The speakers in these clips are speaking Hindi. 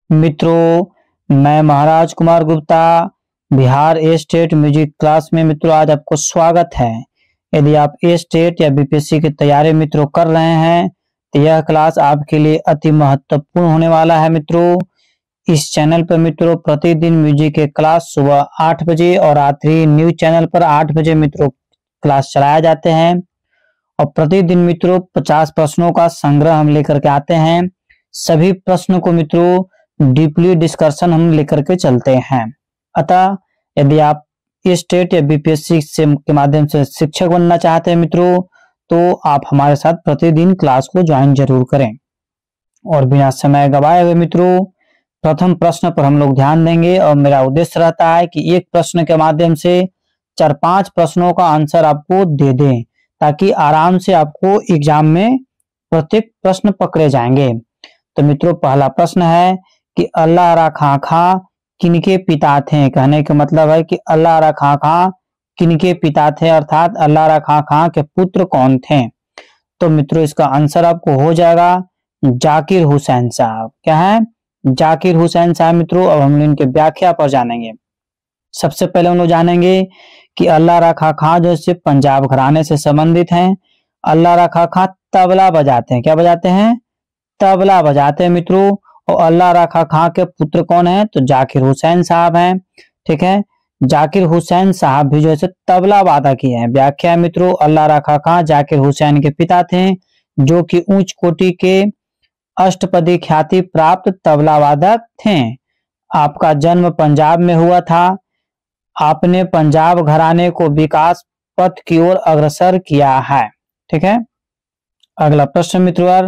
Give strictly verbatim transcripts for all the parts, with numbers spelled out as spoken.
मित्रों, मैं Maharaj Kumar Gupta Bihar A state music class में मित्रों आज आपको स्वागत है। यदि आप ए स्टेट या बीपीएससी की तैयारी मित्रों कर रहे हैं तो यह क्लास आपके लिए अति महत्वपूर्ण होने वाला है। मित्रों, इस चैनल पर मित्रों प्रतिदिन म्यूजिक के क्लास सुबह आठ बजे और रात्रि न्यूज चैनल पर आठ बजे मित्रों क्लास चलाए जाते हैं और प्रतिदिन मित्रों पचास प्रश्नों का संग्रह हम लेकर के आते हैं। सभी प्रश्नों को मित्रों डीपली डिस्कशन हम लेकर के चलते हैं। अतः यदि आप स्टेट या बीपीएससी से के माध्यम से शिक्षक बनना चाहते हैं मित्रों, तो आप हमारे साथ प्रतिदिन क्लास को ज्वाइन जरूर करें। और बिना समय गवाए हुए मित्रों प्रथम प्रश्न पर हम लोग ध्यान देंगे और मेरा उद्देश्य रहता है कि एक प्रश्न के माध्यम से चार पांच प्रश्नों का आंसर आपको दे दें ताकि आराम से आपको एग्जाम में प्रत्येक प्रश्न पकड़े जाएंगे। तो मित्रों पहला प्रश्न है कि अल्लाह रा खां खां किनके पिता थे। कहने का मतलब है कि अल्लाह रा खां खां किनके पिता थे, अर्थात अल्लाह रा खां खां के पुत्र कौन थे। तो मित्रों इसका आंसर आपको हो जाएगा जाकिर हुसैन साहब। क्या है? जाकिर हुसैन साहब। मित्रों अब हम इनके व्याख्या पर जानेंगे। सबसे पहले हम लोग जानेंगे कि अल्लाह रा खां खां जो है पंजाब घराने से संबंधित हैं। अल्लाह रा खां खां तबला बजाते हैं। क्या बजाते हैं? तबला बजाते हैं मित्रों। और अल्लाह रा खां खां के पुत्र कौन है? तो जाकिर हुसैन साहब हैं। ठीक है, जाकिर हुसैन साहब भी जो है तबला वादक ही हैं। व्याख्या मित्रों अल्लाह रा खां खां जाकिर हुसैन के पिता थे जो कि उच्च कोटि के अष्टपदी ख्याति प्राप्त तबला वादक थे। आपका जन्म पंजाब में हुआ था। आपने पंजाब घराने को विकास पथ की ओर अग्रसर किया है। ठीक है, अगला प्रश्न मित्रों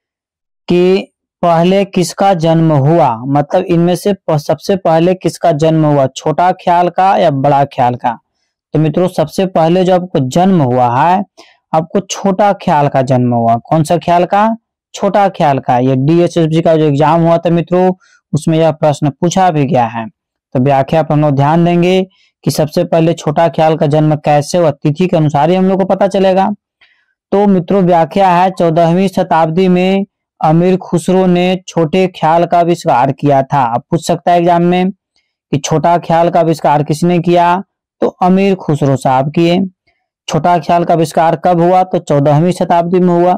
कि पहले किसका जन्म हुआ, मतलब इनमें से सबसे पहले किसका जन्म हुआ, छोटा ख्याल का या बड़ा ख्याल का। तो मित्रों सबसे पहले जो आपको जन्म हुआ है आपको छोटा ख्याल का जन्म हुआ। कौन सा ख्याल का? छोटा ख्याल का। ये डीएसएसबी का जो एग्जाम हुआ था मित्रों उसमें यह प्रश्न पूछा भी गया है। तो व्याख्या पर हम लोग ध्यान देंगे कि सबसे पहले छोटा ख्याल का जन्म कैसे हुआ, तिथि के अनुसार ही हम लोग को पता चलेगा। तो मित्रों व्याख्या है चौदहवीं शताब्दी में अमीर खुसरो ने छोटे ख्याल का आविष्कार किया था। अब पूछ सकता है एग्जाम में कि छोटा ख्याल का आविष्कार किसने किया, तो अमीर खुसरो साहब किए। छोटा ख्याल का आविष्कार कब हुआ? तो चौदहवीं शताब्दी में हुआ।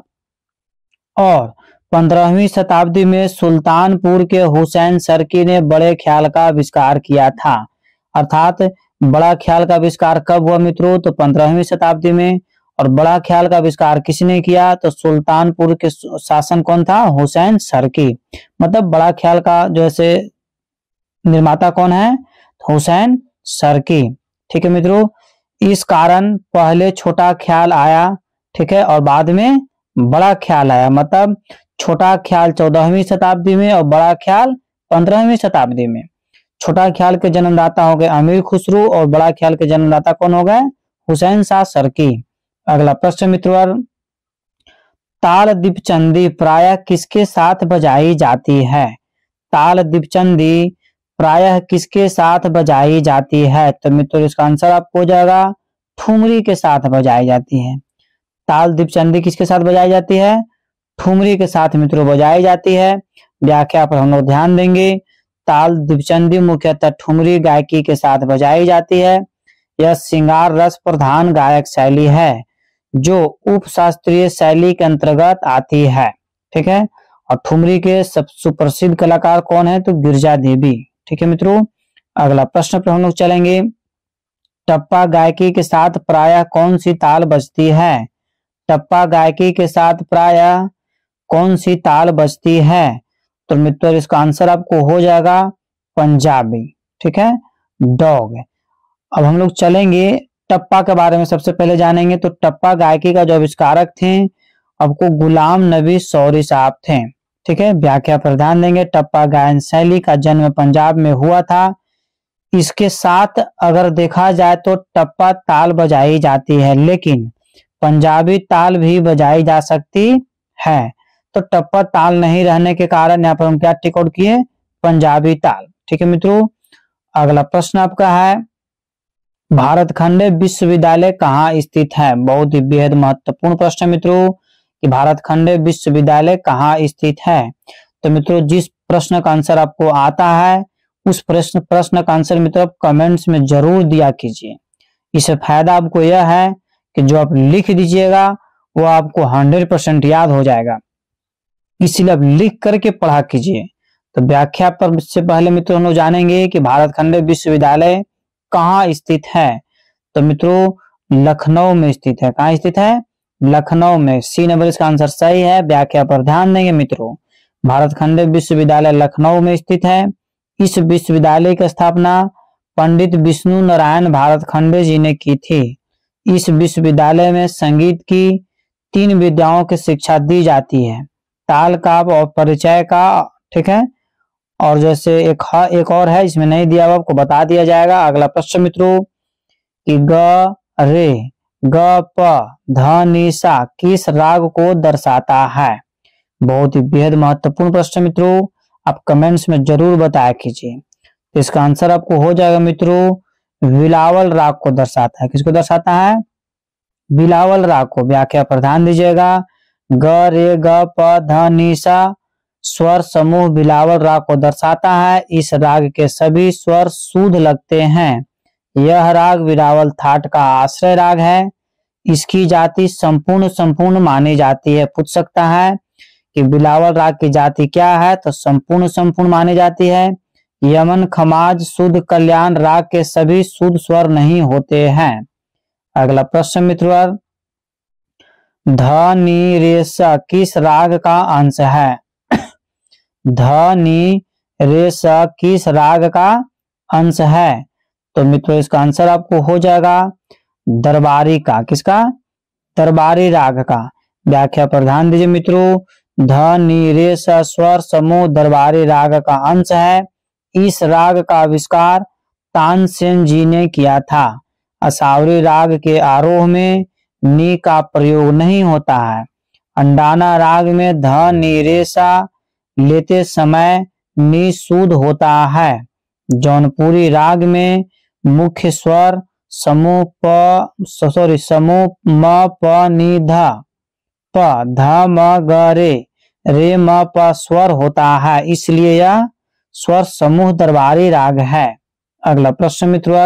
और पंद्रहवीं शताब्दी में सुल्तानपुर के हुसैन सरकी ने बड़े ख्याल का आविष्कार किया था। अर्थात बड़ा ख्याल का आविष्कार कब हुआ मित्रों? तो पंद्रहवीं शताब्दी में। और बड़ा ख्याल का आविष्कार किसने किया? तो सुल्तानपुर के शासन कौन था? हुसैन सरकी। मतलब बड़ा ख्याल का जो है निर्माता कौन है? हुसैन सरकी। ठीक है मित्रों, इस कारण पहले छोटा ख्याल आया, ठीक है, और बाद में बड़ा ख्याल आया। मतलब छोटा ख्याल चौदहवीं शताब्दी में और बड़ा ख्याल पंद्रहवीं शताब्दी में। छोटा ख्याल के जन्मदाता हो गए अमीर खुसरो और बड़ा ख्याल के जन्मदाता कौन हो गए? हुसैन शाह सरकी। अगला प्रश्न मित्रों, ताल दीपचंदी प्रायः किसके साथ बजाई जाती है? ताल दीपचंदी प्रायः किसके साथ बजाई जाती है? तो मित्रों इसका आंसर आपको हो जाएगा ठुमरी के साथ बजाई जाती है। ताल दीपचंदी किसके साथ बजाई जाती है? ठुमरी के साथ मित्रों बजाई जाती है। व्याख्या पर हम लोग ध्यान देंगे। ताल दीपचंदी मुख्यतः ठुमरी गायकी के साथ बजाई जाती है। यह श्रृंगार रस प्रधान गायक शैली है जो उप शास्त्रीय शैली के अंतर्गत आती है। ठीक है, और ठुमरी के सब सुप्रसिद्ध कलाकार कौन है? तो गिरजा देवी। ठीक है मित्रों, अगला प्रश्न पर हम लोग चलेंगे। टप्पा गायकी के साथ प्रायः कौन सी ताल बजती है? टप्पा गायकी के साथ प्रायः कौन सी ताल बजती है? तो मित्रों इसका आंसर आपको हो जाएगा पंजाबी। ठीक है, डॉग। अब हम लोग चलेंगे टप्पा के बारे में सबसे पहले जानेंगे। तो टप्पा गायकी का जो आविष्कारक थे आपको गुलाम नबी सौरी साहब थे। ठीक है, व्याख्या पर ध्यान देंगे। टप्पा गायन शैली का जन्म पंजाब में हुआ था। इसके साथ अगर देखा जाए तो टप्पा ताल बजाई जाती है, लेकिन पंजाबी ताल भी बजाई जा सकती है। तो टप्पा ताल नहीं रहने के कारण यहाँ पर हम क्या टिक आउट किए? पंजाबी ताल। ठीक है मित्रों, अगला प्रश्न आपका है भारत खंड विश्वविद्यालय कहाँ स्थित है? बहुत ही बेहद महत्वपूर्ण प्रश्न मित्रों कि भारत खंड विश्वविद्यालय कहाँ स्थित है। तो मित्रों जिस प्रश्न का आंसर आपको आता है, उस प्रश्न प्रश्न का आंसर मित्रों आप कमेंट्स में जरूर दिया कीजिए। इससे फायदा आपको यह है कि जो आप लिख दीजिएगा वो आपको हंड्रेड परसेंट याद हो जाएगा, इसीलिए आप लिख करके पढ़ा कीजिए। तो व्याख्या पर से पहले मित्रों हम लोग जानेंगे कि भारत खंड विश्वविद्यालय कहाँ स्थित है। तो मित्रों लखनऊ में स्थित है। कहाँ स्थित है? लखनऊ में। सी नंबर इसका आंसर सही है। व्याख्या पर ध्यान देंगे मित्रों। भारत खंड विश्वविद्यालय लखनऊ में स्थित है। इस विश्वविद्यालय की स्थापना पंडित विष्णु नारायण भारत खंडे जी ने की थी। इस विश्वविद्यालय में संगीत की तीन विद्याओं की शिक्षा दी जाती है, ताल का और परिचय का, ठीक है। और जैसे एक एक और है, इसमें नहीं दिया हुआ, आपको बता दिया जाएगा। अगला प्रश्न मित्रों कि ग रे ग प ध नि सा किस राग को दर्शाता है। बहुत ही बेहद महत्वपूर्ण प्रश्न मित्रों, आप कमेंट्स में जरूर बताया कीजिए। तो इसका आंसर आपको हो जाएगा मित्रों बिलावल राग को दर्शाता है। किसको दर्शाता है? बिलावल राग को। व्याख्या पर ध्यान दीजिएगा। ग रे ग प ध नि सा स्वर समूह बिलावल राग को दर्शाता है। इस राग के सभी स्वर शुद्ध लगते हैं। यह राग बिलावल थाट का आश्रय राग है। इसकी जाति संपूर्ण संपूर्ण मानी जाती है। पूछ सकता है कि बिलावल राग की जाति क्या है, तो संपूर्ण संपूर्ण मानी जाती है। यमन खमाज शुद्ध कल्याण राग के सभी शुद्ध स्वर नहीं होते हैं। अगला प्रश्न मित्रों ध नि रे सा किस राग का अंश है। ध नि रे सा किस राग का अंश है। तो मित्रों इसका आंसर आपको हो जाएगा दरबारी का। किसका? दरबारी राग का। व्याख्या पर ध्यान दीजिए मित्रों। ध नि रे सा स्वर समूह दरबारी राग का अंश है। इस राग का आविष्कार तानसेन जी ने किया था। असावरी राग के आरोह में नी का प्रयोग नहीं होता है। अंडाना राग में ध नि रे सा लेते समय नी शुद्ध होता है। जौनपुरी राग में मुख्य स्वर समूह प सॉरी समूह म प नि ध प ध म ग रे रे म प स्वर होता है, इसलिए यह स्वर समूह दरबारी राग है। अगला प्रश्न मित्रों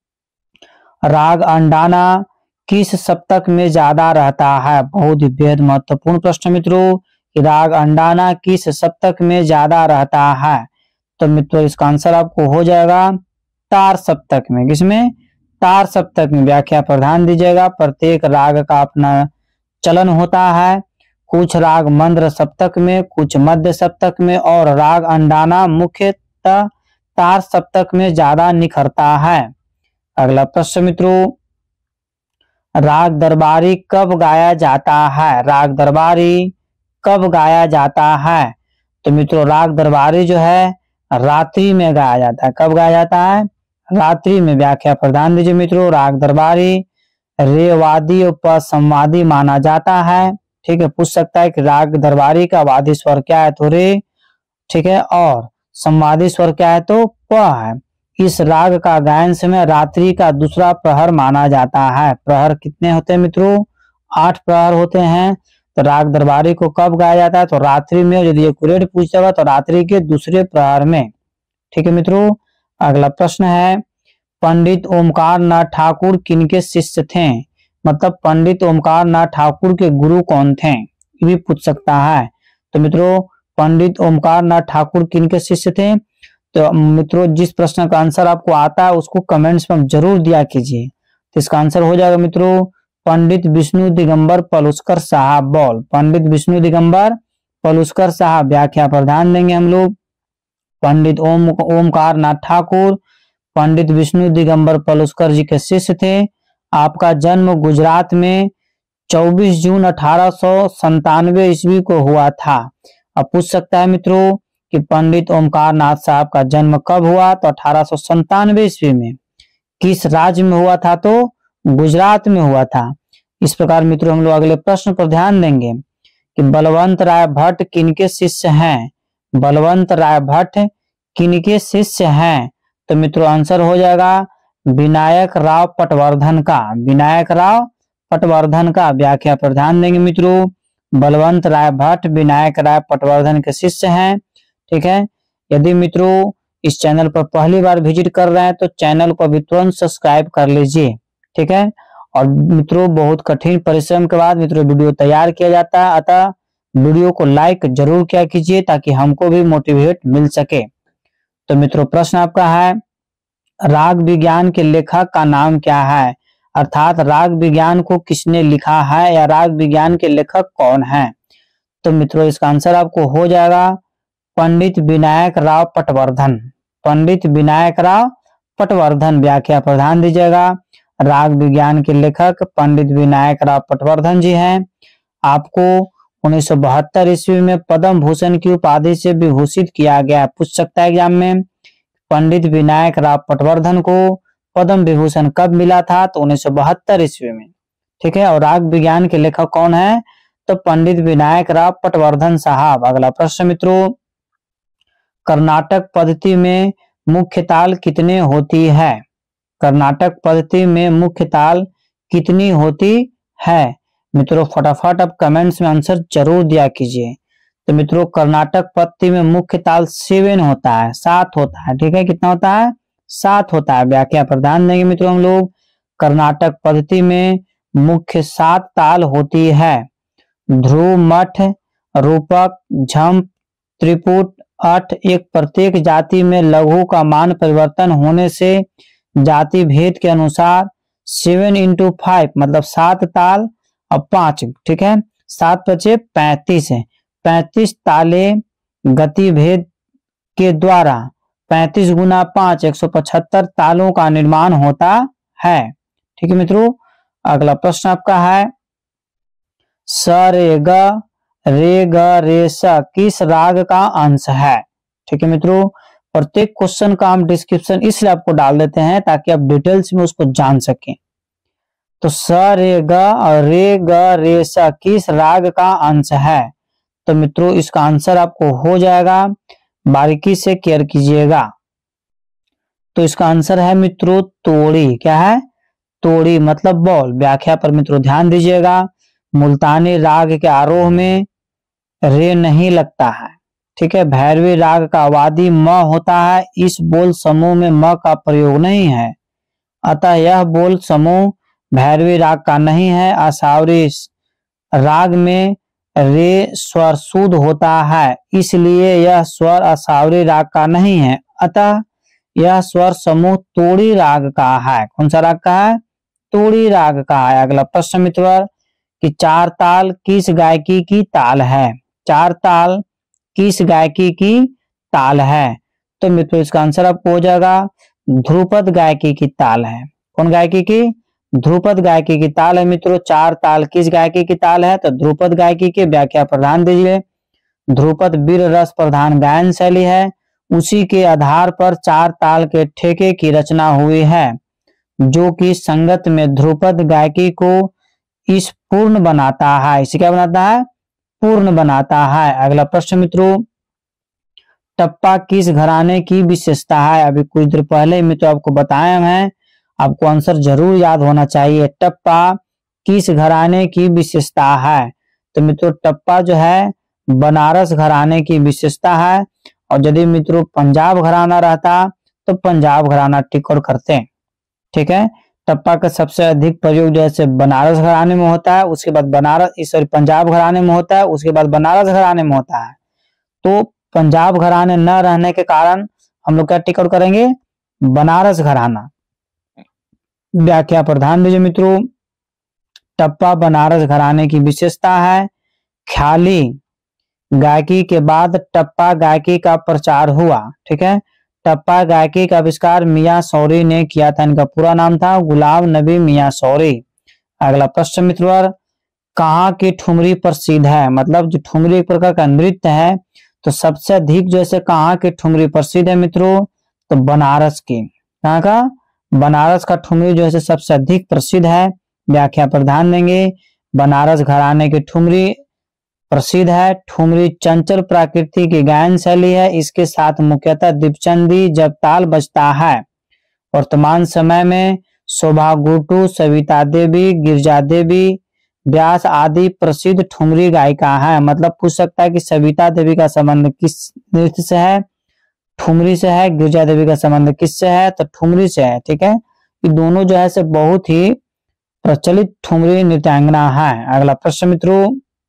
राग अंडाना किस सप्तक में ज्यादा रहता है। बहुत ही बेहद महत्वपूर्ण प्रश्न मित्रों कि राग अंडाना किस सप्तक में ज्यादा रहता है। तो मित्रों इसका आंसर आपको हो जाएगा तार सप्तक में। किसमें? तार सप्तक में। व्याख्या पर ध्यान दीजिएगा। प्रत्येक राग का अपना चलन होता है। कुछ राग मंद्र सप्तक में, कुछ मध्य सप्तक में, और राग अंडाना मुख्यतः तार सप्तक में ज्यादा निखरता है। अगला प्रश्न मित्रों राग दरबारी कब गाया जाता है। राग दरबारी कब गाया जाता है। तो मित्रों राग दरबारी जो है रात्रि में गाया जाता है। कब गाया जाता है? रात्रि में। व्याख्या पर ध्यान दीजिए मित्रों। राग दरबारी रेवादी और संवादी माना जाता है। ठीक है, पूछ सकता है कि राग दरबारी का वादी स्वर क्या है, तो रे, ठीक है, और संवादी स्वर क्या है, तो प है। इस राग का गायन समय रात्रि का दूसरा प्रहर माना जाता है। प्रहर कितने होते हैं मित्रों? आठ प्रहर होते हैं। तो राग दरबारी को कब गाया जाता है, तो रात्रि में। यदि एक्यूरेट पूछा हुआ तो रात्रि के दूसरे प्रहर में। ठीक है मित्रों। अगला प्रश्न है पंडित ओमकार नाथ ठाकुर किनके शिष्य थे। मतलब पंडित ओमकार नाथ ठाकुर के गुरु कौन थे, ये भी पूछ सकता है। तो मित्रों पंडित ओमकार नाथ ठाकुर किनके शिष्य थे। तो मित्रों जिस प्रश्न का आंसर आपको आता है उसको कमेंट्स में जरूर दिया कीजिए। तो इसका आंसर हो जाएगा मित्रों पंडित विष्णु दिगंबर पलुस्कर साहब। बोल पंडित विष्णु दिगंबर पलुस्कर साहब। व्याख्या पर ध्यान देंगे हम लोग। पंडित ओम ओमकार नाथ ठाकुर पंडित विष्णु दिगंबर पलुस्कर जी के शिष्य थे। आपका जन्म गुजरात में चौबीस जून अठारह सौ संतानवे ईस्वी को हुआ था। अब पूछ सकता है मित्रों कि पंडित ओमकार नाथ साहब का जन्म कब हुआ, तो अठारह सौ संतानवे ईस्वी में। किस राज्य में हुआ था, तो गुजरात में हुआ था। इस प्रकार मित्रों हम लोग अगले प्रश्न पर ध्यान देंगे कि बलवंत राय भट्ट किनके शिष्य हैं। बलवंत राय भट्ट किनके शिष्य हैं। तो मित्रों आंसर हो जाएगा विनायक राव पटवर्धन का। विनायक राव पटवर्धन का। व्याख्या पर ध्यान देंगे मित्रों। बलवंत राय भट्ट विनायक राय पटवर्धन के शिष्य हैं। ठीक है। यदि मित्रों इस चैनल पर पहली बार विजिट कर रहे हैं तो चैनल को अभी तुरंत सब्सक्राइब कर लीजिए, ठीक है। और मित्रों बहुत कठिन परिश्रम के बाद मित्रों वीडियो तैयार किया जाता है, अतः वीडियो को लाइक जरूर किया कीजिए ताकि हमको भी मोटिवेट मिल सके। तो मित्रों प्रश्न आपका है, राग विज्ञान के लेखक का नाम क्या है, अर्थात राग विज्ञान को किसने लिखा है या राग विज्ञान के लेखक कौन है। तो मित्रों इसका आंसर आपको हो जाएगा पंडित विनायक राव पटवर्धन। पंडित विनायक राव पटवर्धन व्याख्या पर ध्यान दीजिएगा। राग विज्ञान के लेखक पंडित विनायक राव पटवर्धन जी हैं। आपको उन्नीस सौ बहत्तर ईस्वी में पद्म भूषण की उपाधि से विभूषित किया गया। पूछ सकता है एग्जाम में, पंडित विनायक राव पटवर्धन को पद्म विभूषण कब मिला था, तो उन्नीस सौ बहत्तर ईस्वी में, ठीक है। और राग विज्ञान के लेखक कौन है, तो पंडित विनायक राव पटवर्धन साहब। अगला प्रश्न मित्रों, कर्नाटक पद्धति में मुख्य ताल कितने होती है। कर्नाटक पद्धति में मुख्य ताल कितनी होती है। मित्रों फटाफट आप कमेंट्स में आंसर जरूर दिया कीजिए। तो मित्रों कर्नाटक पद्धति में मुख्य ताल सेवन होता है, सात होता है, ठीक है। कितना होता है, सात होता है। व्याख्या पर ध्यान देंगे मित्रों हम लोग। कर्नाटक पद्धति में मुख्य सात ताल होती है। ध्रुव, मठ, रूपक, झंप, त्रिपुट, अठ। एक प्रत्येक जाति में लघु का मान परिवर्तन होने से जाति भेद के अनुसार सेवन इंटू फाइव मतलब सात ताल और पांच, ठीक है। सात बचे पैंतीस है। पैंतीस ताले गति भेद के द्वारा पैंतीस गुना पांच एक सौ पचहत्तर तालों का निर्माण होता है, ठीक है मित्रों। अगला प्रश्न आपका है, स रे ग रे ग रे स किस राग का अंश है, ठीक है मित्रों। प्रत्येक क्वेश्चन का हम डिस्क्रिप्शन इसलिए आपको डाल देते हैं ताकि आप डिटेल्स में उसको जान सकें। तो स रे ग और रे ग रे स किस राग का अंश है, तो मित्रों इसका आंसर आपको हो जाएगा, बारीकी से केयर कीजिएगा। तो इसका आंसर है मित्रों तोड़ी। क्या है, तोड़ी मतलब बॉल। व्याख्या पर मित्रों ध्यान दीजिएगा। मुल्तानी राग के आरोह में रे नहीं लगता है, ठीक है। भैरवी राग का वादी म होता है। इस बोल समूह में म का प्रयोग नहीं है, अतः यह बोल समूह भैरवी राग का नहीं है। आसावरी राग में रे स्वर शुद्ध होता है, इसलिए यह स्वर आसावरी राग का नहीं है, अतः यह स्वर समूह तोड़ी राग का है। कौन सा राग का है, तोड़ी राग का है। अगला प्रश्न मित्र, कि चार ताल किस गायकी की ताल है। चार ताल किस गायकी की ताल है, तो मित्रों इसका आंसर आपको हो जाएगा ध्रुपद गायकी की ताल है। कौन गायकी की, ध्रुपद गायकी की ताल है मित्रों। चार ताल किस गायकी की ताल है, तो ध्रुपद गायकी की। व्याख्या पर ध्यान दीजिए। ध्रुपद वीर रस प्रधान गायन शैली है, उसी के आधार पर चार ताल के ठेके की रचना हुई है, जो कि संगत में ध्रुपद गायकी को इस पूर्ण बनाता है। इसे क्या बनाता है, पूर्ण बनाता है। अगला प्रश्न मित्रों, टप्पा किस घराने की विशेषता है। अभी कुछ देर पहले मित्रों आपको बताया है, आपको आंसर जरूर याद होना चाहिए। टप्पा किस घराने की विशेषता है, तो मित्रों टप्पा जो है बनारस घराने की विशेषता है। और यदि मित्रों पंजाब घराना रहता तो पंजाब घराना टिक करते हैं, ठीक है। टप्पा का सबसे अधिक प्रयोग जैसे बनारस घराने में होता है, उसके बाद बनारस सॉरी पंजाब घराने में होता है, उसके बाद बनारस घराने में होता है। तो पंजाब घराने न रहने के कारण हम लोग क्या टिक आउट करेंगे, बनारस घराना। व्याख्या पर ध्यान दीजिए मित्रों। टप्पा बनारस घराने की विशेषता है। ख्याली गायकी के बाद टप्पा गायकी का प्रचार हुआ, ठीक है। टप्पा गायकी का आविष्कार मियां सौरी ने किया था। इनका पूरा नाम था गुलाम नबी मियां सौरी। अगला प्रश्न मित्र, कहाँ की ठुमरी प्रसिद्ध है, मतलब जो ठुमरी एक प्रकार का नृत्य है, तो सबसे अधिक जैसे कहाँ की ठुमरी प्रसिद्ध है मित्रों, तो बनारस की। कहाँ का, बनारस का ठुमरी जो है सबसे अधिक प्रसिद्ध है। व्याख्या पर ध्यान देंगे। बनारस घराने की ठुमरी प्रसिद्ध है। ठुमरी चंचल प्रकृति की गायन शैली है। इसके साथ मुख्यतः दीपचंदी जब ताल बजता है। वर्तमान समय में शोभा गुटू, सविता देवी, गिरजा देवी, व्यास आदि प्रसिद्ध ठुमरी गायिका है। मतलब पूछ सकता है कि सविता देवी का संबंध किस नृत्य से है, ठुमरी से है। गिरिजा देवी का संबंध किससे है, तो ठुमरी से है। ठीक है, ये दोनों जो है से बहुत ही प्रचलित ठुमरी नृत्यांगना है। अगला प्रश्न मित्रों,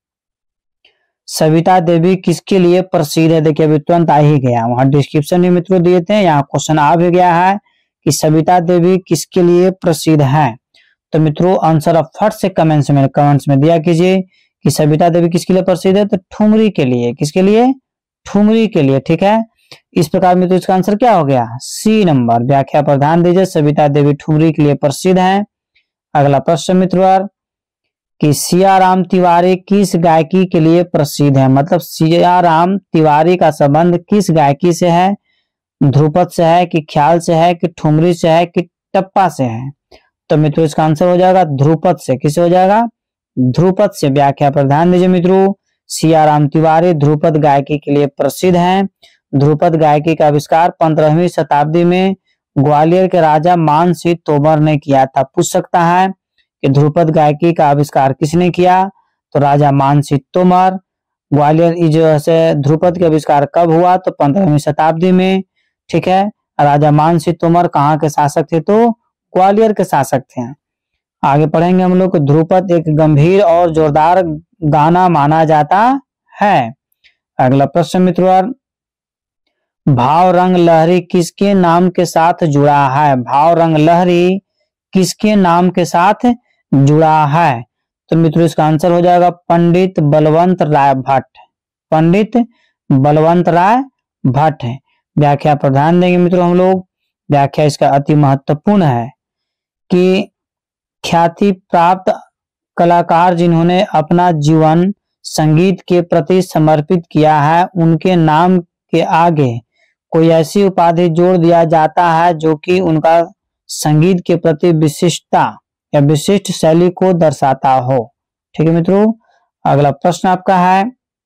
सविता देवी किसके लिए प्रसिद्ध है। देखिए अभी तुरंत आ ही गया, वहां डिस्क्रिप्शन में मित्रों दिए थे, यहाँ क्वेश्चन आ भी गया है कि सविता देवी किसके लिए प्रसिद्ध है। तो मित्रों आंसर आप फट से कमेंट्स में कमेंट्स में दिया कीजिए कि सविता देवी किसके लिए प्रसिद्ध है, तो ठुमरी के लिए। किसके लिए, ठुमरी के लिए। ठीक है, इस प्रकार मित्रों इसका आंसर क्या हो गया, सी नंबर। व्याख्या पर ध्यान दीजिए, सविता देवी ठुमरी के लिए प्रसिद्ध है। अगला प्रश्न मित्रों कि सियाराम तिवारी किस गायकी के लिए प्रसिद्ध है। मतलब सियाराम तिवारी का संबंध किस गायकी से है, ध्रुपद से है कि ख्याल से है कि ठुमरी से है कि टप्पा से है। तो मित्रों इसका आंसर हो जाएगा ध्रुपद से। किसे हो जाएगा, ध्रुपद से। व्याख्या पर ध्यान दीजिए मित्रों, सियाराम तिवारी ध्रुपद गायकी के लिए प्रसिद्ध हैं। ध्रुपद गायकी का आविष्कार पंद्रहवीं शताब्दी में ग्वालियर के राजा मानसिंह तोमर ने किया था। पूछ सकता है कि ध्रुपद गायकी का आविष्कार किसने किया, तो राजा मानसिंह तोमर। ग्वालियर जो है ध्रुपद का आविष्कार कब हुआ, तो पंद्रहवीं शताब्दी में। ठीक है, राजा मानसिंह तोमर कहाँ के शासक थे, तो ग्वालियर के शासक थे। आगे पढ़ेंगे हम लोग, ध्रुपद एक गंभीर और जोरदार गाना माना जाता है। अगला प्रश्न मित्रों, भाव रंग लहरी किसके नाम के साथ जुड़ा है। भाव रंग लहरी किसके नाम के साथ जुड़ा है, तो मित्रों इसका आंसर हो जाएगा पंडित बलवंत राय भट्ट। पंडित बलवंत राय भट्ट है। व्याख्या पर ध्यान देंगे मित्रों हम लोग, व्याख्या इसका अति महत्वपूर्ण है कि ख्याति प्राप्त कलाकार जिन्होंने अपना जीवन संगीत के प्रति समर्पित किया है, उनके नाम के आगे कोई ऐसी उपाधि जोड़ दिया जाता है जो कि उनका संगीत के प्रति विशिष्टता या विशिष्ट शैली को दर्शाता हो। ठीक है मित्रों, अगला प्रश्न आपका है,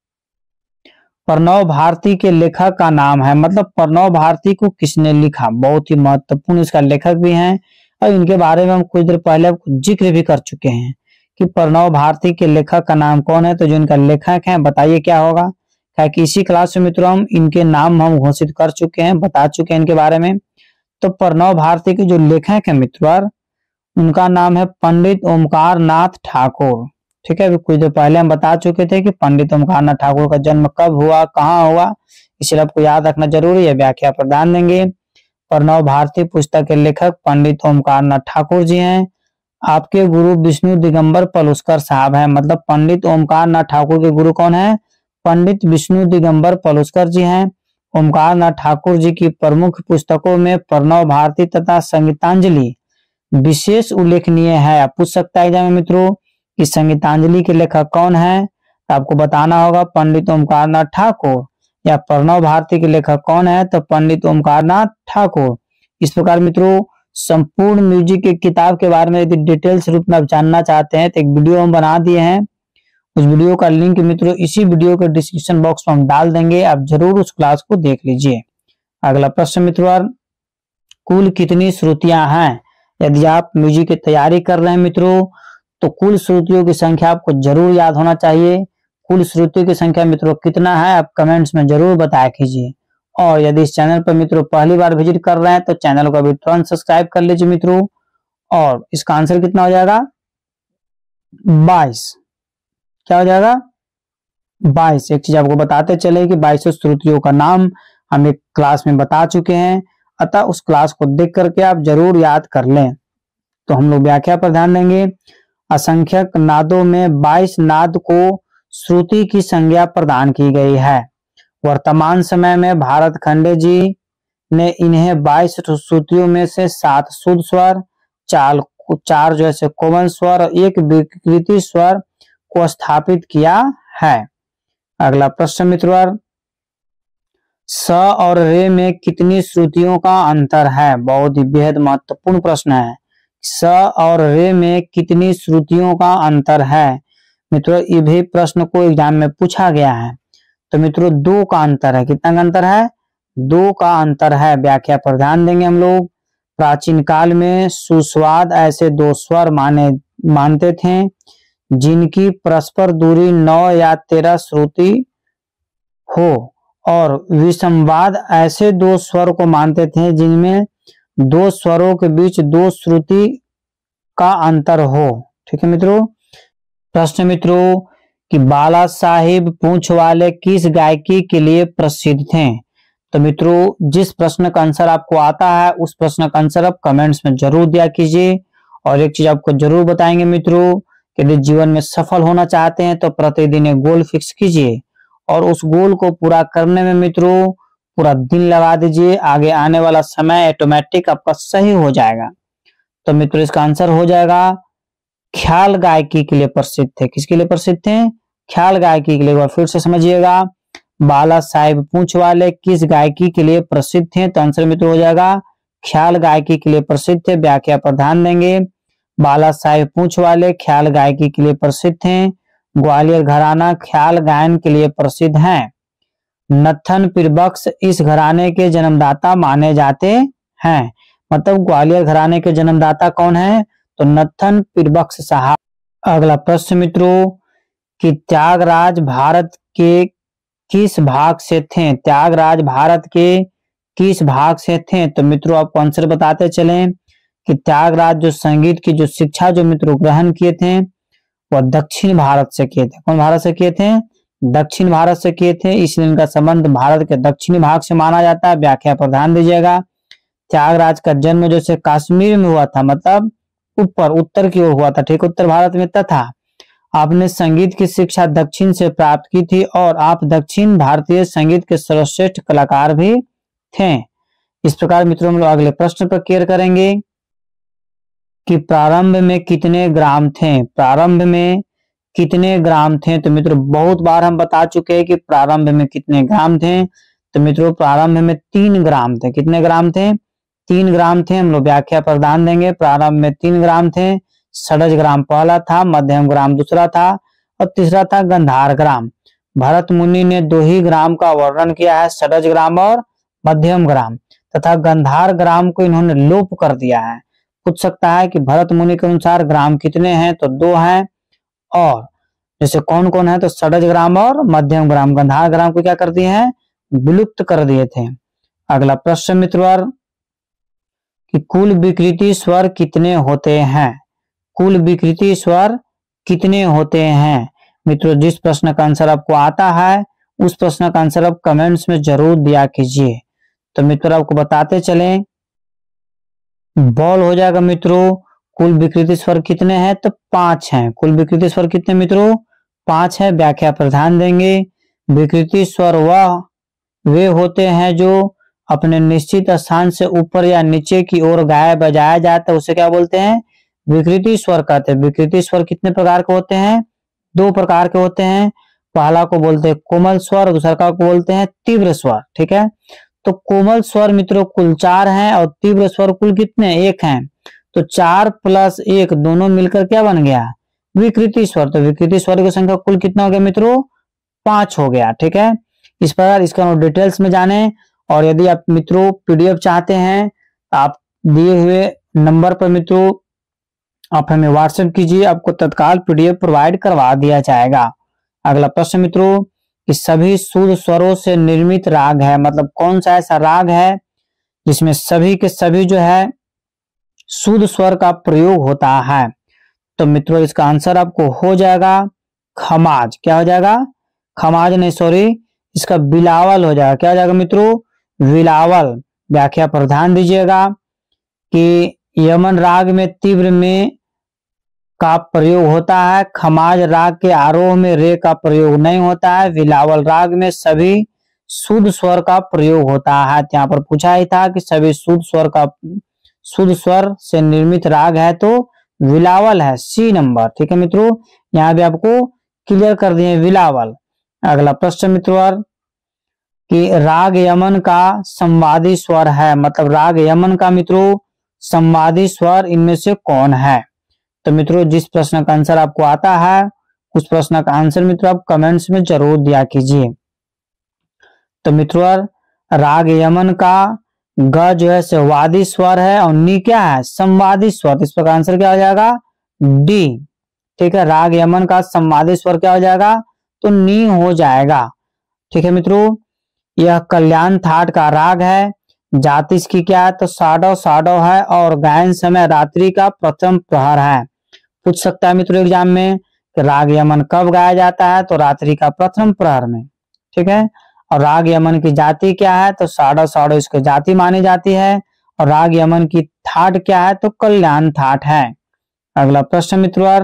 प्रणव भारती के लेखक का नाम है। मतलब प्रणव भारती को किसने लिखा, बहुत ही महत्वपूर्ण इसका लेखक भी हैं और इनके बारे में हम कुछ देर पहले जिक्र भी कर चुके हैं कि प्रणव भारती के लेखक का नाम कौन है। तो जो इनका लेखक है बताइए क्या होगा, क्या कि इसी क्लास में मित्रों हम इनके नाम हम घोषित कर चुके हैं, बता चुके हैं इनके बारे में। तो प्रणव भारती के जो लेखक है मित्रों, उनका नाम है पंडित ओमकार नाथ ठाकुर। ठीक है, अभी कुछ देर पहले हम बता चुके थे कि पंडित ओमकार नाथ ठाकुर का जन्म कब हुआ, कहाँ हुआ, इसलिए आपको याद रखना जरूरी है। व्याख्या पर ध्यान देंगे, प्रणव भारती पुस्तक के लेखक पंडित ओमकार नाथ ठाकुर जी हैं। आपके गुरु विष्णु दिगंबर पलुस्कर साहब हैं। मतलब पंडित ओमकार नाथ ठाकुर के गुरु कौन है, पंडित विष्णु दिगंबर पलुस्कर जी हैं। ओमकार नाथ ठाकुर जी की प्रमुख पुस्तकों में प्रणव भारती तथा संगीतांजलि विशेष उल्लेखनीय है। आप पूछ सकता है एग्जाम में मित्रों कि संगीतांजलि के लेखक कौन है, तो आपको बताना होगा पंडित ओमकार नाथ ठाकुर। या प्रणव भारती के लेखक कौन है, तो पंडित ओमकार नाथ ठाकुर। इस प्रकार मित्रों संपूर्ण म्यूजिक की किताब के बारे में यदि डिटेल्स रूप में आप जानना चाहते हैं तो एक वीडियो हम बना दिए हैं। उस वीडियो का लिंक मित्रों इसी वीडियो के डिस्क्रिप्शन बॉक्स में हम डाल देंगे, आप जरूर उस क्लास को देख लीजिए। अगला प्रश्न मित्रों, कुल कितनी श्रुतियां हैं। यदि आप म्यूजिक की तैयारी कर रहे हैं मित्रों तो कुल श्रुतियों की संख्या आपको जरूर याद होना चाहिए। कुल श्रुतियों की संख्या मित्रों कितना है, आप कमेंट्स में जरूर बताया कीजिए। और यदि इस चैनल पर मित्रों पहली बार विजिट कर रहे हैं तो चैनल को अभी तुरंत सब्सक्राइब कर लीजिए मित्रों। और इसका आंसर कितना हो जाएगा, बाईस। क्या हो जाएगा, बाईस। एक चीज आपको बताते चले कि बाईस श्रुतियों का नाम हम एक क्लास में बता चुके हैं, अतः उस क्लास को देख करके आप जरूर याद कर लें। तो हम लोग व्याख्या पर ध्यान देंगे, असंख्यक नादों में बाईस नाद को श्रुति की संज्ञा प्रदान की गई है। वर्तमान समय में भारत खंडे जी ने इन्हें बाईस श्रुतियों में से सात शुद्ध स्वर, चार चार जो है कोमल स्वर और एक विकृति स्वर को स्थापित किया है। अगला प्रश्न मित्रों, स और रे में कितनी श्रुतियों का अंतर है। बहुत ही बेहद महत्वपूर्ण प्रश्न है। स और रे में कितनी श्रुतियों का अंतर है मित्रों, ये भी प्रश्न को एग्जाम में पूछा गया है। तो मित्रों दो का अंतर है। कितना का अंतर है, दो का अंतर है। व्याख्या पर ध्यान देंगे हम लोग, प्राचीन काल में सुस्वाद ऐसे दो स्वर माने मानते थे जिनकी परस्पर दूरी नौ या तेरह श्रुति हो, और विसंवाद ऐसे दो स्वर को मानते थे जिनमें दो स्वरों के बीच दो श्रुति का अंतर हो। ठीक है मित्रों। प्रश्न मित्रों कि बाला साहिब पूंछ वाले किस गायकी के लिए प्रसिद्ध थे। तो मित्रों जिस प्रश्न का आंसर आपको आता है उस प्रश्न का आंसर आप कमेंट्स में जरूर दिया कीजिए। और एक चीज आपको जरूर बताएंगे मित्रों कि यदि जीवन में सफल होना चाहते हैं तो प्रतिदिन एक गोल फिक्स कीजिए और उस गोल को पूरा करने में मित्रों पूरा दिन लगा दीजिए। आगे आने वाला समय ऑटोमेटिक आपका सही हो जाएगा। तो मित्रों इसका आंसर हो जाएगा ख्याल गायकी के लिए प्रसिद्ध थे। किसके लिए प्रसिद्ध थे? ख्याल गायकी के लिए। एक बार फिर से समझिएगा, बाला साहिब पूंछ वाले किस गायकी के लिए प्रसिद्ध थे? तो आंसर मित्रों हो जाएगा ख्याल गायकी के लिए प्रसिद्ध थे। व्याख्या पर ध्यान देंगे। बाला साहिब पूंछ वाले ख्याल गायकी के लिए प्रसिद्ध थे। ग्वालियर घराना ख्याल गायन के लिए प्रसिद्ध है। नत्थन पीरबख्श इस घराने के जन्मदाता माने जाते हैं। मतलब ग्वालियर घराने के जन्मदाता कौन है? तो नत्थन पीरबख्श साहब। अगला प्रश्न मित्रों कि त्यागराज भारत के किस भाग से थे? त्यागराज भारत के किस भाग से थे? तो मित्रों आपको आंसर बताते चलें कि त्यागराज जो संगीत की जो शिक्षा जो मित्रों ग्रहण किए थे वह दक्षिण भारत से किए थे। कौन भारत से किए थे? दक्षिण भारत से किए थे, इसलिए इनका संबंध भारत के दक्षिणी भाग से माना जाता है। व्याख्या पर ध्यान दीजिएगा। त्यागराज का जन्म जैसे कश्मीर में हुआ था, मतलब ऊपर उत्तर की ओर हुआ था, ठीक उत्तर भारत में, तथा आपने संगीत की शिक्षा दक्षिण से प्राप्त की थी और आप दक्षिण भारतीय संगीत के सर्वश्रेष्ठ कलाकार भी थे। इस प्रकार मित्रों हम लोग अगले प्रश्न पर क्लियर करेंगे कि प्रारंभ में कितने ग्राम थे? प्रारंभ में कितने ग्राम थे? तो मित्रों बहुत बार हम बता चुके हैं कि प्रारंभ में कितने ग्राम थे। तो मित्रों प्रारंभ में तीन ग्राम थे। कितने ग्राम थे? तीन ग्राम थे। हम लोग व्याख्या पर ध्यान देंगे। प्रारंभ में तीन ग्राम थे। षडज ग्राम पहला था, मध्यम ग्राम दूसरा था और तीसरा था गंधार ग्राम। भरत मुनि ने दो ही ग्राम का वर्णन किया है, षडज ग्राम और मध्यम ग्राम, तथा गंधार ग्राम को इन्होंने लोप कर दिया है। पूछ सकता है कि भरत मुनि के अनुसार ग्राम कितने हैं? तो दो हैं। और जैसे कौन कौन है? तो षडज ग्राम और मध्यम ग्राम। गंधार ग्राम को क्या कर दिए हैं? विलुप्त कर दिए थे। अगला प्रश्न मित्र कि कुल विकृति स्वर कितने होते हैं? कुल विकृति स्वर कितने होते हैं? मित्रों जिस प्रश्न का आंसर आपको आता है उस प्रश्न का आंसर आप कमेंट्स में जरूर दिया कीजिए। तो मित्रों आपको बताते चलें, बॉल हो जाएगा मित्रों कुल विकृति स्वर कितने हैं? तो पांच हैं। कुल विकृति स्वर कितने मित्रों? पांच है। व्याख्या पर ध्यान देंगे। विकृति स्वर वह वे होते हैं जो अपने निश्चित स्थान से ऊपर या नीचे की ओर गाया बजाया जाता है, उसे क्या बोलते हैं? विकृति स्वर कहते हैं। विकृति स्वर कितने प्रकार के होते हैं? दो प्रकार के होते हैं। पहला को बोलते हैं कोमल स्वर, दूसरा को बोलते हैं तीव्र स्वर। ठीक है। तो कोमल स्वर मित्रों कुल चार हैं और तीव्र स्वर कुल कितने? एक हैं। तो चार प्लस एक दोनों मिलकर क्या बन गया? विकृति स्वर। तो विकृति स्वर की संख्या कुल कितना हो गया मित्रों? पांच हो गया। ठीक है। इस प्रकार इसका डिटेल्स में जाने। और यदि आप मित्रों पीडीएफ चाहते हैं आप दिए हुए नंबर पर मित्रों आप हमें व्हाट्सएप कीजिए, आपको तत्काल पीडीएफ प्रोवाइड करवा दिया जाएगा। अगला प्रश्न मित्रों कि सभी शुद्ध स्वरों से निर्मित राग है, मतलब कौन सा ऐसा राग है जिसमें सभी के सभी जो है शुद्ध स्वर का प्रयोग होता है? तो मित्रों इसका आंसर आपको हो जाएगा खमाज। क्या हो जाएगा? खमाज नहीं, सॉरी, इसका बिलावल हो जाएगा। क्या हो जाएगा मित्रों? बिलावल। व्याख्या पर ध्यान दीजिएगा कि यमन राग में तीव्र में का प्रयोग होता है, खमाज राग के आरोह में रे का प्रयोग नहीं होता है, बिलावल राग में सभी शुद्ध स्वर का प्रयोग होता है। यहाँ पर पूछा ही था कि सभी शुद्ध स्वर का शुद्ध स्वर से निर्मित राग है तो बिलावल है, सी नंबर। ठीक है मित्रों, यहाँ भी आपको क्लियर कर दिए बिलावल। अगला प्रश्न मित्रों कि राग यमन का संवादी स्वर है, मतलब राग यमन का मित्रों संवादी स्वर इनमें से कौन है? तो मित्रों जिस प्रश्न का आंसर आपको आता है उस प्रश्न का आंसर मित्रों आप कमेंट्स में जरूर दिया कीजिए। तो मित्रों राग यमन का ग जो है वादी स्वर है और नी क्या है? संवादी स्वर। इस प्रकार आंसर क्या हो जाएगा? डी। ठीक है। राग यमन का संवादी स्वर क्या हो जाएगा, तो नी हो जाएगा। ठीक है मित्रों, यह कल्याण थाट का राग है। जाति इसकी क्या है, तो साडव साडव है और गायन समय रात्रि का प्रथम प्रहर है। पूछ सकता है मित्रों एग्जाम में कि राग यमन कब गाया जाता है, तो रात्रि का प्रथम प्रहर में। ठीक है। और राग यमन की जाति क्या है, तो साडव साडव इसकी जाति मानी जाती है। और राग यमन की थाट क्या है, तो कल्याण थाट है। अगला प्रश्न मित्रों,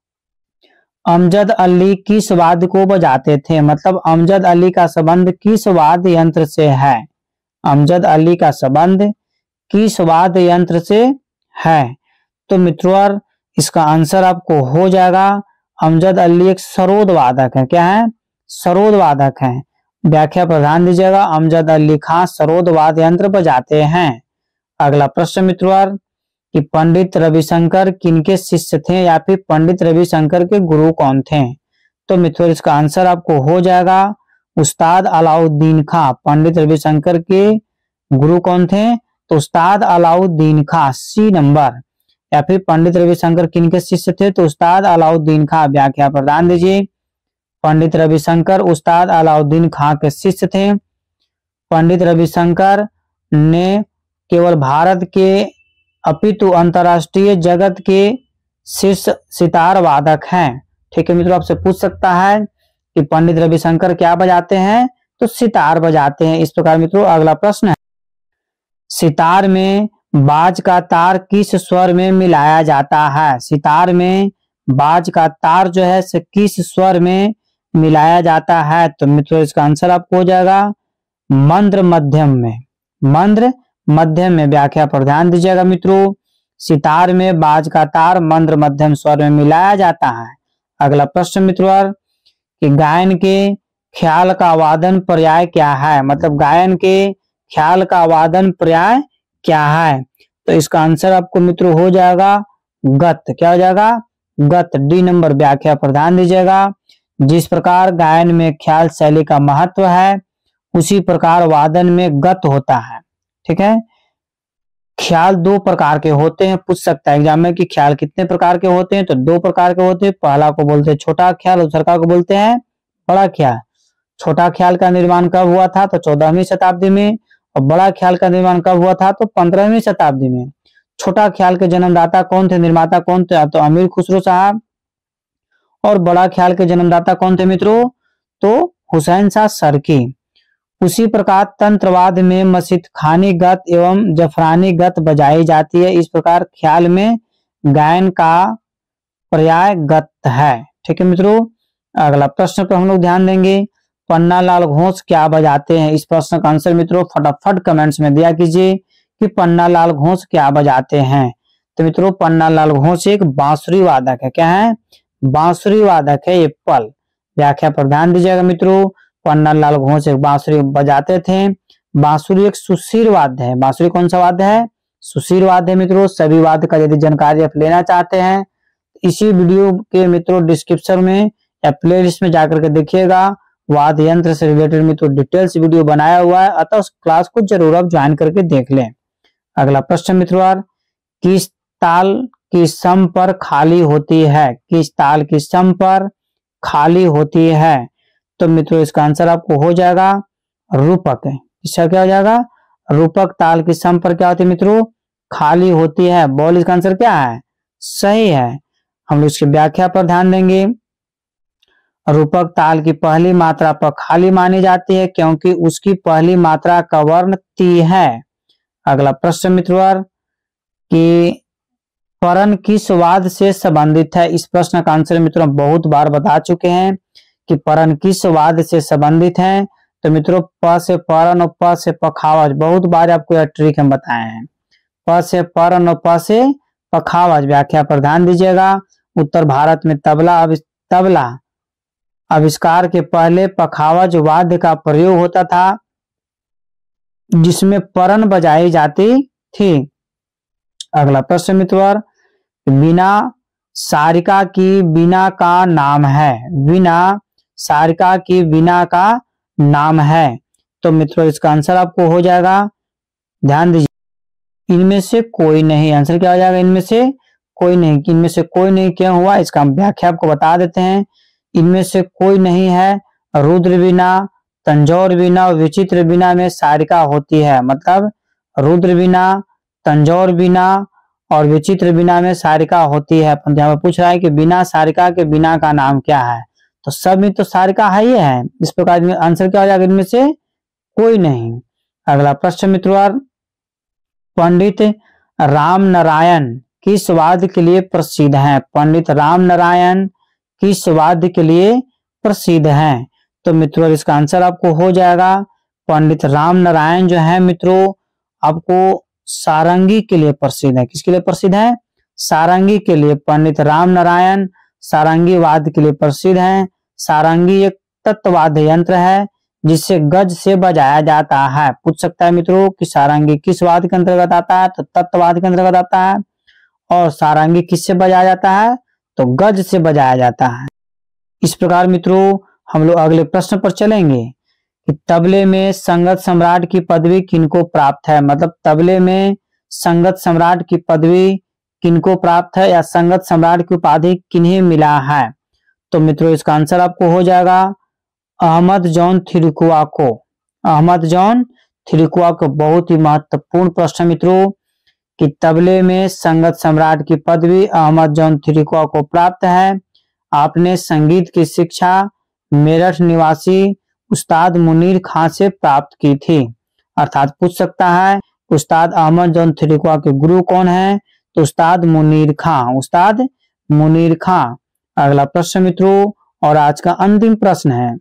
अमजद अली किस वाद्य को बजाते थे, मतलब अमजद अली का संबंध किस वाद्य यंत्र से है। अमजद अली का संबंध किस वाद्य यंत्र से है, तो मित्रों इसका आंसर आपको हो जाएगा अमजद अली एक सरोद वादक है। क्या है, सरोद वादक है। व्याख्या पर ध्यान दीजिएगा, अमजद अली खान सरोद वाद्य यंत्र बजाते हैं। अगला प्रश्न मित्रों, कि पंडित रविशंकर किनके शिष्य थे या फिर पंडित रविशंकर के गुरु कौन थे, तो मित्रों इसका आंसर आपको हो जाएगा उस्ताद अलाउद्दीन खां। पंडित रविशंकर के गुरु कौन थे, तो उस्ताद अलाउद्दीन खां, सी नंबर। या फिर पंडित रविशंकर किनके शिष्य थे, तो उस्ताद अलाउद्दीन खां। व्याख्या प्रदान दीजिए। पंडित रविशंकर उस्ताद अलाउद्दीन खां के शिष्य थे। पंडित रविशंकर ने केवल भारत के अपितु अंतरराष्ट्रीय जगत के शीर्ष सितार वादक हैं। ठीक है मित्रों, आपसे पूछ सकता है कि पंडित रविशंकर क्या बजाते हैं, तो सितार बजाते हैं। इस प्रकार मित्रों अगला प्रश्न है, सितार में बाज का तार किस स्वर में मिलाया जाता है। सितार में बाज का तार जो है से किस स्वर में मिलाया जाता है, तो मित्रों इसका आंसर आपको हो जाएगा मंद्र मध्यम में। मंद्र मध्यम में। व्याख्या पर ध्यान दीजिएगा मित्रों, सितार में बाज का तार मंद्र मध्यम स्वर में मिलाया जाता है। अगला प्रश्न मित्रों, कि गायन के ख्याल का वादन पर्याय क्या है, मतलब गायन के ख्याल का वादन पर्याय क्या है, तो इसका आंसर आपको मित्रों हो जाएगा गत। क्या हो जाएगा, गत, डी नंबर। व्याख्या पर ध्यान दीजिएगा, जिस प्रकार गायन में ख्याल शैली का महत्व है उसी प्रकार वादन में गत होता है। ठीक है। ख्याल दो प्रकार के होते हैं। पूछ सकता है एग्जाम में कि ख्याल कितने प्रकार के होते हैं, तो दो प्रकार के होते हैं। पहला को बोलते हैं छोटा ख्याल, दूसरा को बोलते हैं बड़ा ख्याल। छोटा ख्याल का निर्माण कब हुआ था, तो चौदहवीं शताब्दी में। और बड़ा ख्याल का निर्माण कब हुआ था, तो पंद्रहवीं शताब्दी में। छोटा ख्याल के जन्मदाता कौन थे, निर्माता कौन थे, तो अमीर खुसरो साहब। और बड़ा ख्याल के जन्मदाता कौन थे मित्रों, तो हुसैन शाह सरकी। उसी प्रकार तंत्रवाद में मस्जिद खानी गत एवं जफरानी गत बजाई जाती है। इस प्रकार ख्याल में गायन का पर्याय गत है। ठीक है मित्रों, अगला प्रश्न पर हम लोग ध्यान देंगे, पन्ना लाल घोष क्या बजाते हैं। इस प्रश्न का आंसर मित्रों फटाफट कमेंट्स में दिया कीजिए कि पन्ना लाल घोष क्या बजाते हैं। तो मित्रों पन्ना लाल घोष एक बांसुरी वादक है। क्या है, बांसुरी वादक है ये पल। व्याख्या पर ध्यान दीजिएगा मित्रों, पन्ना लाल घोष एक बांसुरी बजाते थे। बांसुरी एक सुशीर वाद्य है। बांसुरी कौन सा वाद्य है, सुशीर वाद्य है मित्रों। सभी वाद्य का यदि जानकारी आप लेना चाहते हैं इसी वीडियो के मित्रों डिस्क्रिप्शन में या प्लेलिस्ट में जाकर के देखिएगा, वाद्य यंत्र से रिलेटेड मित्रों डिटेल्स वीडियो बनाया हुआ है, अतः उस क्लास को जरूर आप ज्वाइन करके देख लें। अगला प्रश्न मित्रों, किस ताल की सम पर खाली होती है, किस ताल की सम पर खाली होती है, तो मित्रों इसका आंसर आपको हो जाएगा रूपक। इसका क्या हो जाएगा, रूपक ताल की सम पर क्या होती है मित्रों, खाली होती है। बोल इसका आंसर क्या है, सही है। हम लोग इसकी व्याख्या पर ध्यान देंगे। रूपक ताल की पहली मात्रा पर खाली मानी जाती है क्योंकि उसकी पहली मात्रा का वर्ण ती है। अगला प्रश्न मित्रों, कि परन किस वाद्य से संबंधित है। इस प्रश्न का आंसर मित्रों बहुत बार बता चुके हैं कि परन किस वाद्य से संबंधित है। तो मित्रों प से परन और प से पखावज, बहुत बार आपको यह ट्रिक हम बताए हैं। प से परन और प से पखावज। व्याख्या पर ध्यान दीजिएगा, उत्तर भारत में तबला तबला आविष्कार के पहले पखावज वाद्य का प्रयोग होता था जिसमें परन बजाई जाती थी। अगला प्रश्न मित्रों, बिना सारिका की बिना का नाम है। बिना सारिका की बिना का नाम है, तो मित्रों इसका आंसर आपको हो जाएगा, ध्यान दीजिए, इनमें से कोई नहीं। आंसर क्या हो जाएगा, इनमें से कोई नहीं, इनमें से कोई नहीं क्यों हुआ, इसका हम व्याख्या आपको बता देते हैं। इनमें से कोई नहीं है, रुद्र वीणा, तंजौर वीणा और विचित्र वीणा में सारिका होती है। मतलब रुद्र वीणा, तंजौर वीणा और विचित्र वीणा में सारिका होती है। यहाँ पूछ रहा है कि बिना सारिका के वीणा का नाम क्या है, तो सब में तो सारिका है ही है। इस प्रकार आंसर क्या हो जाएगा, इनमें से कोई नहीं। अगला प्रश्न मित्रों, पंडित राम नारायण किस वाद्य के लिए प्रसिद्ध हैं? पंडित राम नारायण किस वाद्य के लिए प्रसिद्ध हैं? तो मित्रों इसका आंसर आपको हो जाएगा, पंडित राम नारायण जो है मित्रों आपको सारंगी के लिए प्रसिद्ध है। किसके लिए प्रसिद्ध है? सारंगी के लिए। पंडित राम नारायण सारंगी वाद्य के लिए प्रसिद्ध हैं। सारंगी एक तत्वाद्य यंत्र है जिसे गज से बजाया जाता है। पूछ सकता है मित्रों कि सारंगी किस वाद्य के अंतर्गत आता है, तो तत्वाद्य के अंतर्गत आता है। और सारंगी किससे बजाया जाता है, तो गज से बजाया जाता है। इस प्रकार मित्रों हम लोग अगले प्रश्न पर चलेंगे कि तबले में संगत सम्राट की पदवी किनको प्राप्त है? मतलब तबले में संगत सम्राट की पदवी किनको प्राप्त है या संगत सम्राट की उपाधि किन्हें मिला है? तो मित्रों इसका आंसर आपको हो जाएगा अहमद जॉन थिरुकुआ को। अहमद जॉन थिरुकुआ को। बहुत ही महत्वपूर्ण प्रश्न मित्रों कि तबले में संगत सम्राट की पदवी अहमद जॉन थिरुकुआ को प्राप्त है। आपने संगीत की शिक्षा मेरठ निवासी उस्ताद मुनीर खां से प्राप्त की थी। अर्थात पूछ सकता है उस्ताद अहमद जॉन थिरुकुआ के गुरु कौन है, तो उस्ताद मुनीर खां। उस्ताद मुनीर खां। अगला प्रश्न मित्रों और आज का अंतिम प्रश्न है,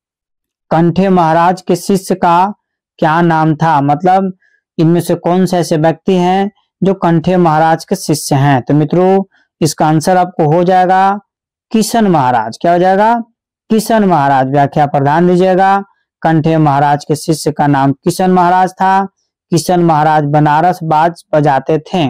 कंठे महाराज के शिष्य का क्या नाम था? मतलब इनमें से कौन से ऐसे व्यक्ति हैं जो कंठे महाराज के शिष्य हैं? तो मित्रों इसका आंसर आपको हो जाएगा किशन महाराज। क्या हो जाएगा? किशन महाराज। व्याख्या पर ध्यान दीजिएगा। कंठे महाराज के शिष्य का नाम किशन महाराज था। किशन महाराज बनारस बाज बजाते थे।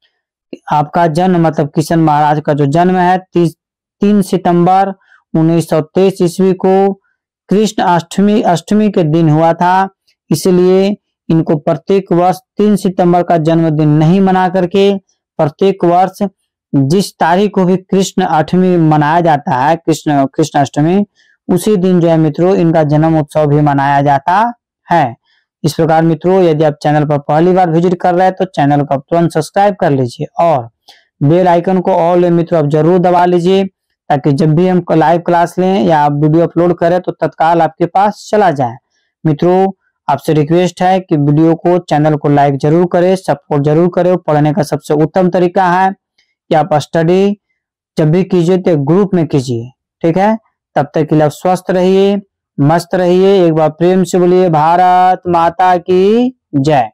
आपका जन्म मतलब किशन महाराज का जो जन्म है तीन सितंबर उन्नीस सौ तेईस ईस्वी को कृष्ण अष्टमी अष्टमी के दिन हुआ था। इसलिए इनको प्रत्येक वर्ष तीन सितंबर का जन्मदिन नहीं मना करके प्रत्येक वर्ष जिस तारीख को भी कृष्ण अष्टमी मनाया जाता है, कृष्ण कृष्ण अष्टमी, उसी दिन जो है मित्रों इनका जन्म उत्सव भी मनाया जाता है। इस प्रकार मित्रों यदि आप चैनल पर पहली बार विजिट कर रहे हैं तो चैनल को तुरंत सब्सक्राइब कर लीजिए और बेल आइकन को ऑल मित्रों आप जरूर दबा लीजिए ताकि जब भी हम लाइव क्लास लें या आप वीडियो अपलोड करें तो तत्काल आपके पास चला जाए। मित्रों आपसे रिक्वेस्ट है कि वीडियो को चैनल को लाइक जरूर करें, सपोर्ट जरूर करें। पढ़ने का सबसे उत्तम तरीका है कि आप स्टडी जब भी कीजिए तो ग्रुप में कीजिए, ठीक है। तब तक के लिए आप स्वस्थ रहिए, मस्त रहिए। एक बार प्रेम से बोलिए भारत माता की जय।